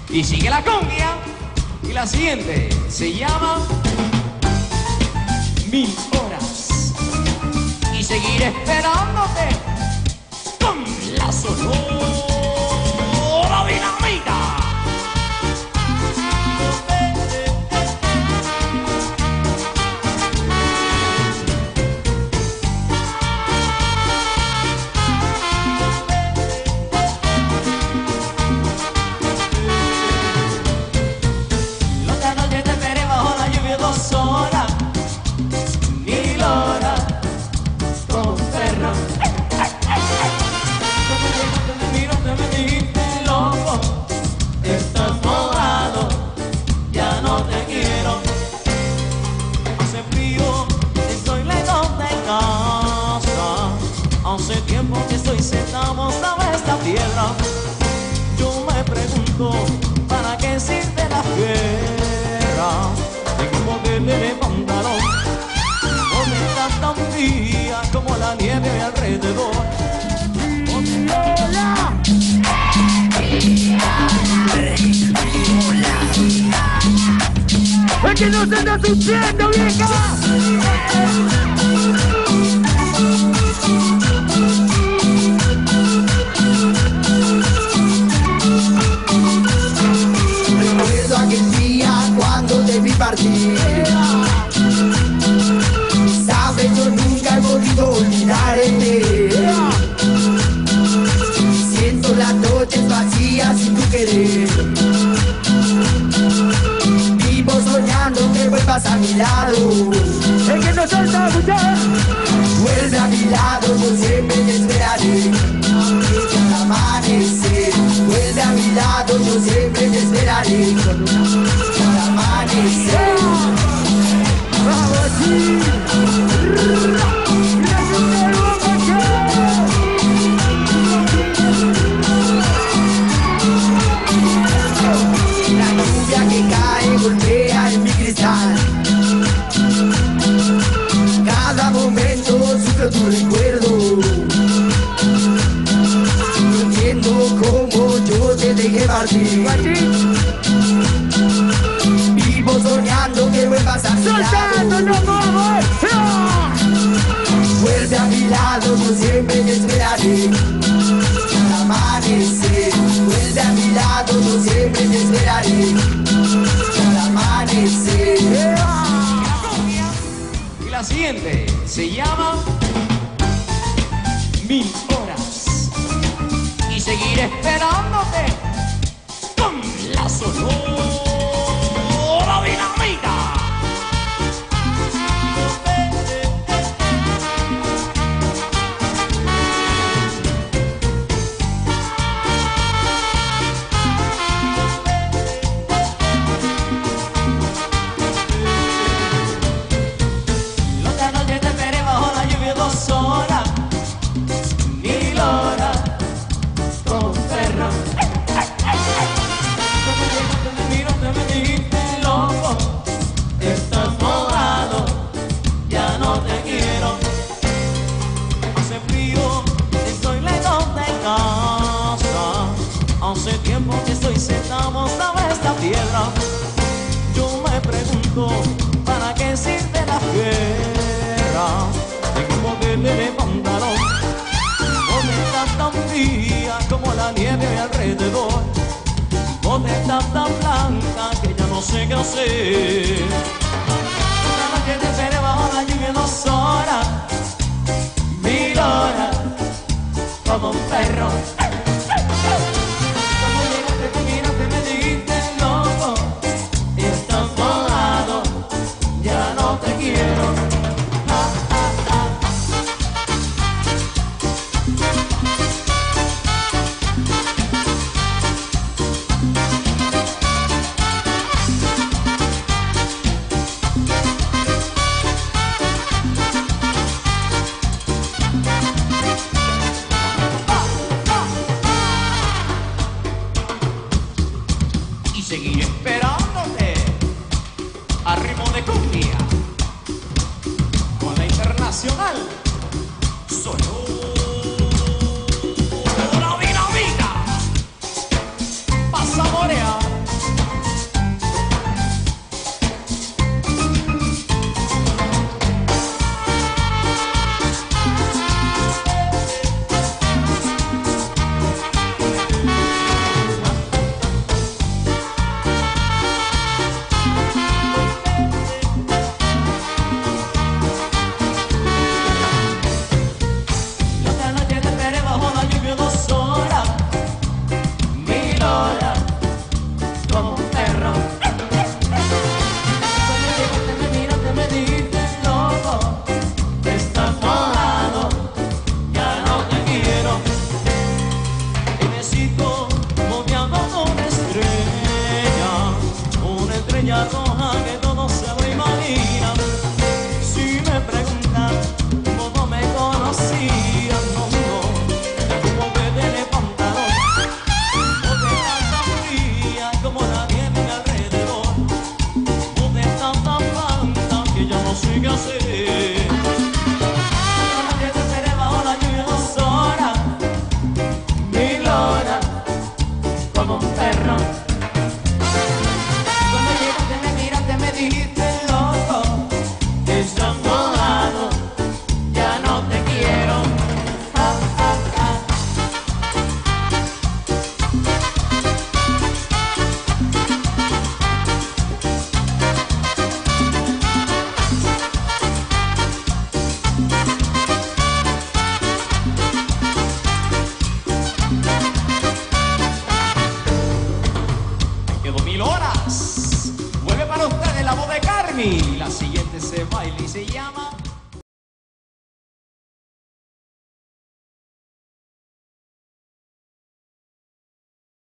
Y sigue la cumbia. Y la siguiente se llama 1000 horas. Y seguiré esperándote con la sonora dinamita. Hace tiempo que estoy sentado sobre esta piedra. Yo me pregunto, ¿para qué sirve la guerra? Tengo poder de pantalón, donde está tan fría como la nieve alrededor. ¡Es que no se anda sufriendo, vieja! Partir. Sabes, yo nunca he podido olvidarte. Siento las noches vacías sin tu querer. Vivo soñando que vuelvas a mi lado. Es que no salta a escuchar. Vuelve a mi lado, yo siempre te esperaré. Hasta el amanecer. Vuelve a mi lado, yo siempre te esperaré. La lluvia que cae golpea en mi cristal. Cada momento sufro tu recuerdo. No entiendo cómo yo te dejé partir. Soñando que vuelvas a mi lado. ¡No, Vuelve a mi lado, yo siempre te esperaré. Al amanecer. Vuelve a mi lado, yo siempre te esperaré. Al amanecer. Y la siguiente se llama 1000 horas. Y seguiré esperándote con la sonora dinamita. Otra noche te esperé bajo la lluvia 2 horas. 1000 horas con perro. Estás mojado, ya no te quiero. Hace frío, estoy lejos de casa. Hace tiempo que estoy sentado sobre esta piedra. Yo me pregunto, ¿para qué sirve la guerra? Tengo poder de pantalón, donde está tan fría como la nieve alrededor. Donde está tan blanca que ya no sé qué hacer. Otra noche te esperé bajo la lluvia 2 horas. 1000 horas como un perro. Cuando llegaste tú miraste me dijiste loco. Estás mojado, ya no te quiero. horas como un perro. Cuando llegaste me miraste, me dijiste loco, estás mojado, ya no te quiero. Ah, ah, ah. Quedó 1000 horas. Vuelve para ustedes la voz de Carmi. La siguiente se baila y se llama